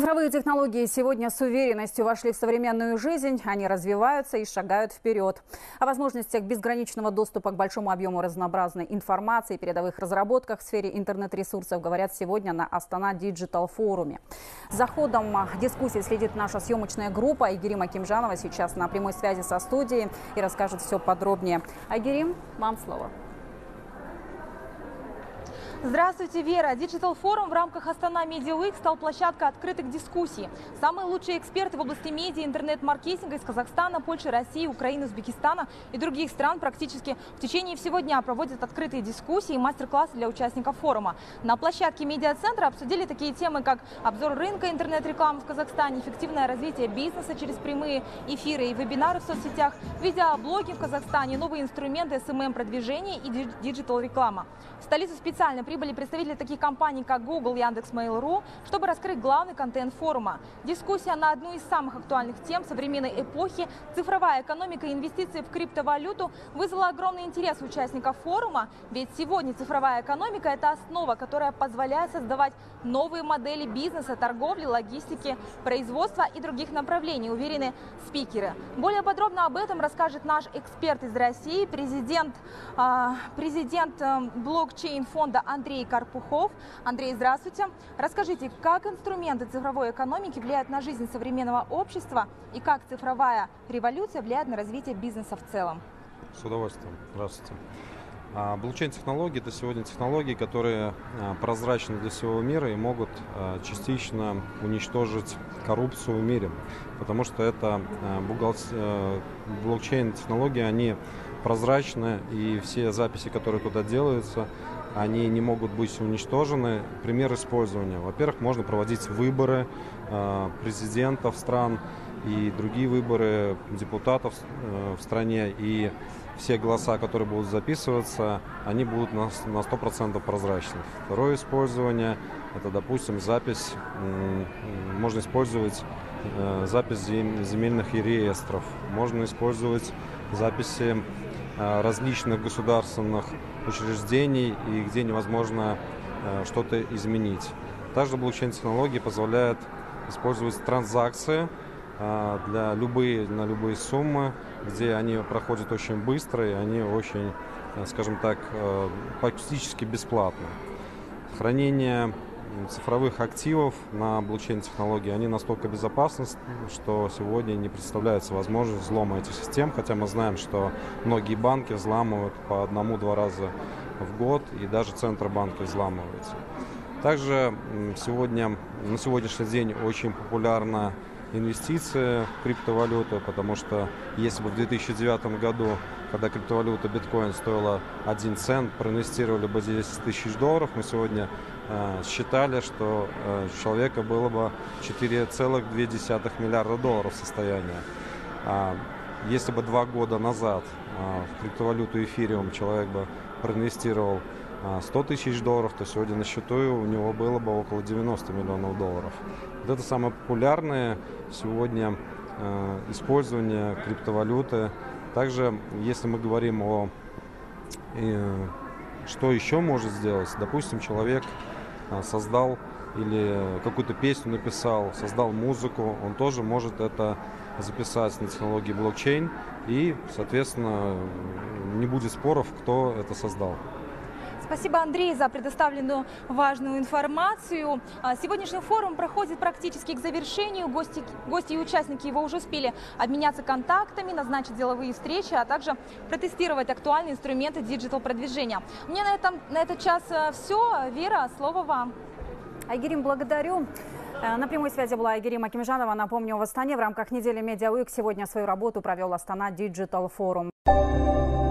Цифровые технологии сегодня с уверенностью вошли в современную жизнь. Они развиваются и шагают вперед. О возможностях безграничного доступа к большому объему разнообразной информации и передовых разработках в сфере интернет-ресурсов говорят сегодня на Астана Диджитал форуме. За ходом дискуссии следит наша съемочная группа. Айгерим Акимжанова сейчас на прямой связи со студией и расскажет все подробнее. Айгерим, вам слово. Здравствуйте, Вера. Digital Forum в рамках Астана Media Week стал площадкой открытых дискуссий. Самые лучшие эксперты в области медиа и интернет-маркетинга из Казахстана, Польши, России, Украины, Узбекистана и других стран практически в течение всего дня проводят открытые дискуссии и мастер-классы для участников форума. На площадке медиацентра обсудили такие темы, как обзор рынка интернет-рекламы в Казахстане, эффективное развитие бизнеса через прямые эфиры и вебинары в соцсетях, видеоблоги в Казахстане, новые инструменты SMM-продвижения и диджитал-реклама. В столицу специально прибыли представители таких компаний, как Google, Яндекс.Mail.ru, чтобы раскрыть главный контент форума. Дискуссия на одну из самых актуальных тем современной эпохи – цифровая экономика и инвестиции в криптовалюту – вызвала огромный интерес участников форума, ведь сегодня цифровая экономика – это основа, которая позволяет создавать новые модели бизнеса, торговли, логистики, производства и других направлений, уверены спикеры. Более подробно об этом расскажет наш эксперт из России, президент блокчейн-фонда Андрей Карпухов. Андрей, здравствуйте. Расскажите, как инструменты цифровой экономики влияют на жизнь современного общества и как цифровая революция влияет на развитие бизнеса в целом? С удовольствием. Здравствуйте. Блокчейн-технологии – это сегодня технологии, которые прозрачны для всего мира и могут частично уничтожить коррупцию в мире, потому что это блокчейн-технологии, они прозрачны, и все записи, которые туда делаются, они не могут быть уничтожены. Пример использования. Во-первых, можно проводить выборы президентов стран и другие выборы депутатов в стране, и все голоса, которые будут записываться, они будут на 100% прозрачны. Второе использование – это, допустим, запись, можно использовать запись земельных реестров, можно использовать записи различных государственных учреждений и где невозможно что-то изменить. Также блокчейн-технологии позволяют использовать транзакции на любые суммы, где они проходят очень быстро и они очень, скажем так, практически бесплатно. Хранение цифровых активов на блокчейн-технологии, они настолько безопасны, что сегодня не представляется возможность взлома этих систем, хотя мы знаем, что многие банки взламывают по 1-2 раза в год, и даже Центробанки взламываются. Также на сегодняшний день очень популярна инвестиции в криптовалюту, потому что если бы в 2009 году, когда криптовалюта биткоин стоила 1 цент, проинвестировали бы 10 тысяч долларов, мы сегодня считали, что у человека было бы 4,2 миллиарда долларов состояния. Если бы 2 года назад в криптовалюту эфириум человек бы проинвестировал 100 тысяч долларов, то сегодня на счету у него было бы около 90 миллионов долларов. Вот это самое популярное сегодня использование криптовалюты. Также, если мы говорим о что еще может сделать, допустим, человек создал или какую-то песню написал, создал музыку, он тоже может это записать на технологии блокчейн, и, соответственно, не будет споров, кто это создал. Спасибо, Андрей, за предоставленную важную информацию. Сегодняшний форум проходит практически к завершению. Гости и участники его уже успели обменяться контактами, назначить деловые встречи, а также протестировать актуальные инструменты диджитал-продвижения. У меня на этот час все. Вера, слово вам. Айгерим, благодарю. На прямой связи была Айгерим Акимжанова. Напомню, в Астане в рамках недели Media Week сегодня свою работу провел Астана Digital Forum.